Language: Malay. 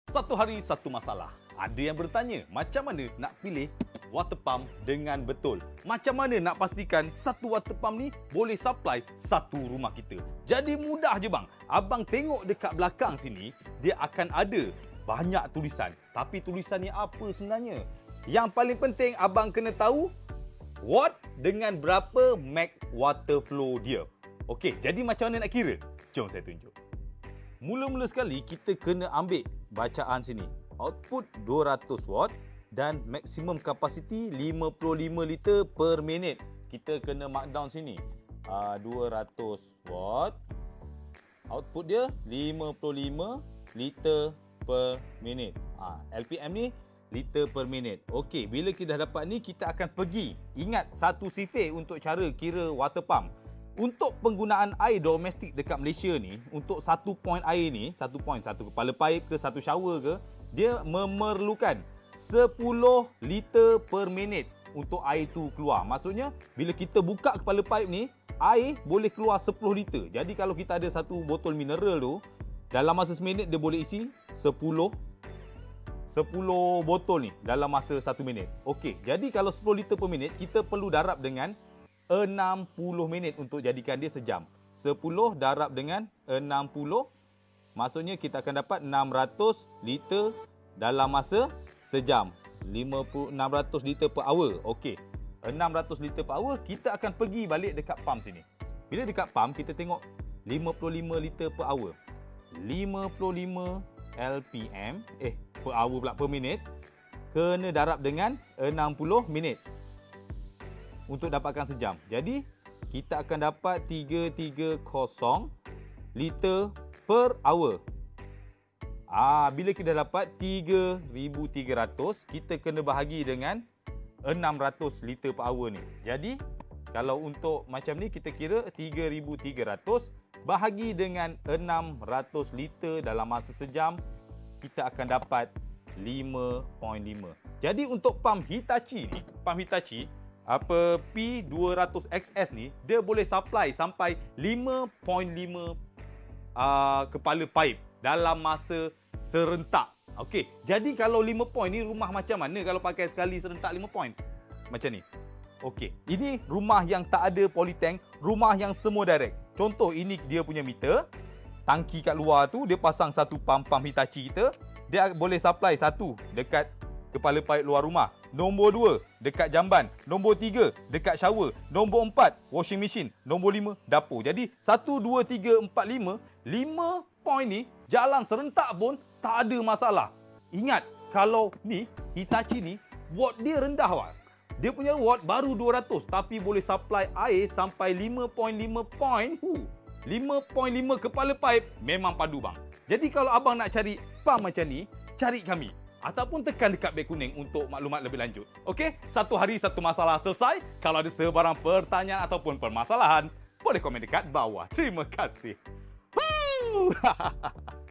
Satu hari satu masalah. Ada yang bertanya, macam mana nak pilih water pump dengan betul? Macam mana nak pastikan satu water pump ni boleh supply satu rumah kita? Jadi mudah je bang. Abang tengok dekat belakang sini, dia akan ada banyak tulisan. Tapi tulisan ni apa sebenarnya? Yang paling penting abang kena tahu watt dengan berapa max water flow dia. Okey, jadi macam mana nak kira? Jom saya tunjuk. Mula-mula sekali kita kena ambil bacaan sini. Output 200 watt dan maksimum kapasiti 55 liter per minit. Kita kena mark down sini. 200 watt. Output dia 55 liter per minit. LPM ni liter per minit. Okey, bila kita dah dapat ni, kita akan pergi. Ingat satu sifir untuk cara kira water pump. Untuk penggunaan air domestik dekat Malaysia ni, untuk satu point air ni, satu kepala paip ke satu shower ke, dia memerlukan 10 liter per minit untuk air tu keluar. Maksudnya, bila kita buka kepala paip ni, air boleh keluar 10 liter. Jadi kalau kita ada satu botol mineral tu, dalam masa seminit dia boleh isi 10 botol ni dalam masa 1 minit. Okey, jadi kalau 10 liter per minit, kita perlu darab dengan 60 minit untuk jadikan dia sejam. 10 darab dengan 60, maksudnya kita akan dapat 600 liter dalam masa sejam. 600 liter per hour. Okey, 600 liter per hour, kita akan pergi balik dekat pump sini. Bila dekat pump, kita tengok 55 liter per hour. 55 LPM, per hour pula, per minit, kena darab dengan 60 minit untuk dapatkan sejam. Jadi, kita akan dapat 330 liter per hour. Bila kita dapat 3,300, kita kena bahagi dengan 600 liter per hour ni. Jadi, kalau untuk macam ni, kita kira 3,300 bahagi dengan 600 liter dalam masa sejam, kita akan dapat 5.5. Jadi, untuk pump Hitachi ni, P200XS ni, dia boleh supply sampai 5.5 kepala paip dalam masa serentak. Okey, jadi kalau 5 point ni rumah macam mana kalau pakai sekali serentak 5 point? Macam ni. Okey, ini rumah yang tak ada polytank, rumah yang semua direct. Contoh, ini dia punya meter. Tangki kat luar tu, dia pasang satu pump Hitachi kita. Dia boleh supply satu dekat kepala paip luar rumah. Nombor 2, dekat jamban. Nombor 3, dekat shower. Nombor 4, washing machine. Nombor 5, dapur. Jadi, 1, 2, 3, 4, 5. 5 point ni, jalan serentak pun tak ada masalah. Ingat, kalau ni, Hitachi ni, watt dia rendah wak. Dia punya watt baru 200, tapi boleh supply air sampai 5.5 point. 5.5 kepala paip memang padu bang. Jadi, kalau abang nak cari pump macam ni, cari kami. Ataupun tekan dekat beg kuning untuk maklumat lebih lanjut. Okey, satu hari satu masalah selesai. Kalau ada sebarang pertanyaan ataupun permasalahan, boleh komen dekat bawah. Terima kasih.